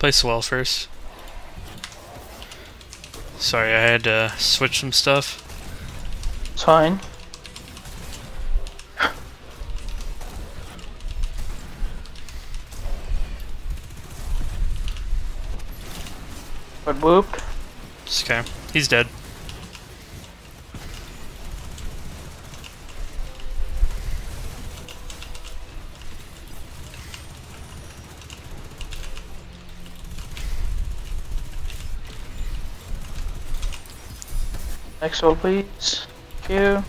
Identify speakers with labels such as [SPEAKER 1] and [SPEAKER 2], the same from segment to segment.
[SPEAKER 1] Play Swell first. Sorry, I had to switch some stuff.
[SPEAKER 2] It's fine. But whooped.
[SPEAKER 1] It's okay. He's dead.
[SPEAKER 2] Next roll, please. Thank you.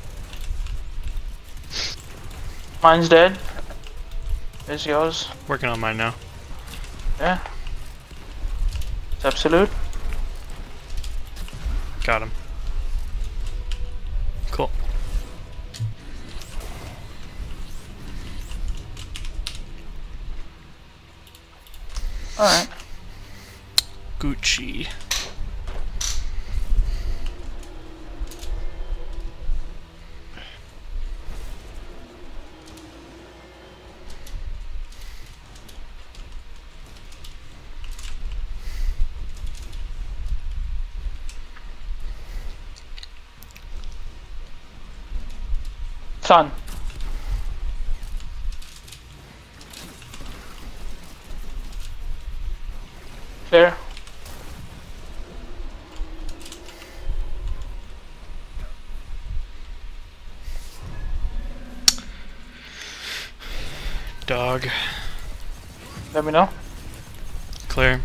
[SPEAKER 2] Mine's dead. Is yours?
[SPEAKER 1] Working on mine now.
[SPEAKER 2] Yeah. It's absolute.
[SPEAKER 1] Got him. Cool.
[SPEAKER 2] Alright.
[SPEAKER 1] Gucci.
[SPEAKER 2] Sun. Clear.
[SPEAKER 1] Dog.
[SPEAKER 2] Let me know.
[SPEAKER 1] Clear.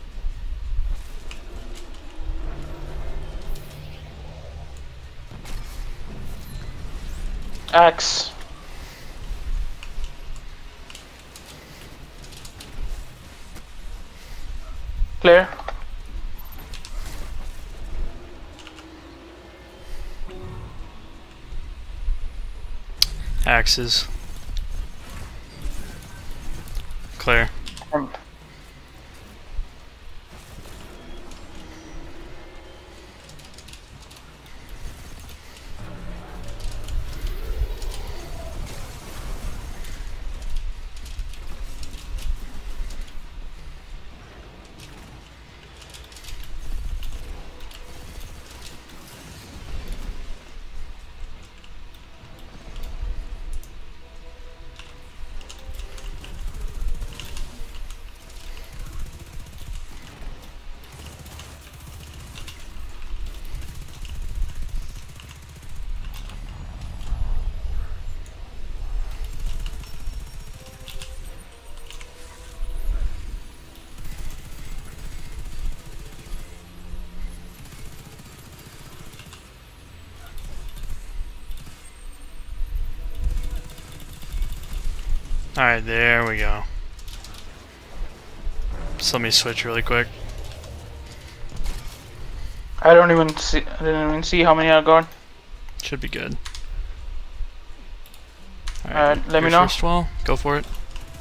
[SPEAKER 2] Axe. Clear.
[SPEAKER 1] Axes. Clear. Alright, there we go. Just let me switch really quick.
[SPEAKER 2] I didn't even see how many I got.
[SPEAKER 1] Should be good.
[SPEAKER 2] Alright, let me
[SPEAKER 1] your
[SPEAKER 2] know.
[SPEAKER 1] First wall, go for it.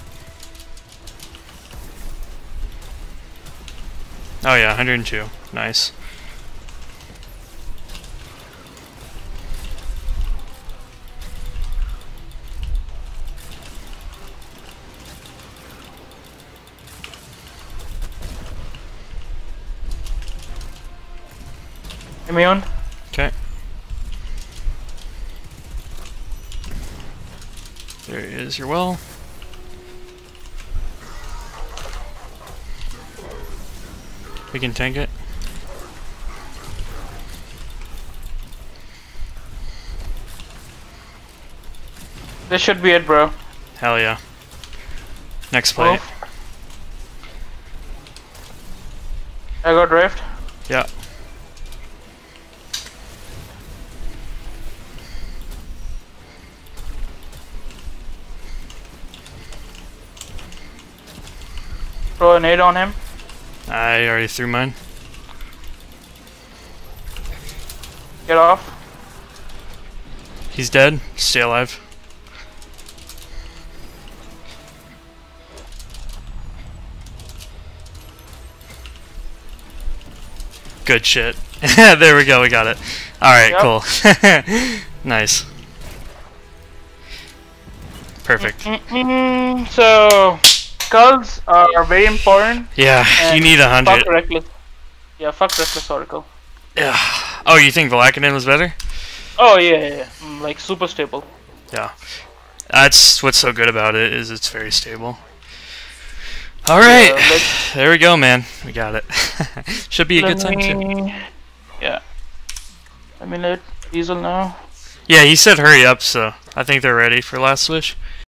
[SPEAKER 1] Oh yeah, 102. Nice.
[SPEAKER 2] Immune.
[SPEAKER 1] Okay. There is your well. We can tank it.
[SPEAKER 2] This should be it, bro.
[SPEAKER 1] Hell yeah. Next plate.
[SPEAKER 2] I got drift.
[SPEAKER 1] Yeah.
[SPEAKER 2] Throw a nade on him.
[SPEAKER 1] I already threw mine.
[SPEAKER 2] Get off.
[SPEAKER 1] He's dead. Stay alive. Good shit. There we go, we got it. Alright,
[SPEAKER 2] Yep.
[SPEAKER 1] cool. Nice. Perfect.
[SPEAKER 2] So, skulls are very important.
[SPEAKER 1] Yeah, you
[SPEAKER 2] and
[SPEAKER 1] need 100.
[SPEAKER 2] Fuck reckless. Yeah, fuck reckless oracle.
[SPEAKER 1] Yeah. Oh, you think Valakinen was better?
[SPEAKER 2] Oh yeah. Like super stable.
[SPEAKER 1] Yeah. That's what's so good about it, is it's very stable. Alright. There we go, man. We got it. Should be a good time too.
[SPEAKER 2] Yeah. Let me let Diesel know.
[SPEAKER 1] Yeah, he said hurry up, so I think they're ready for last switch.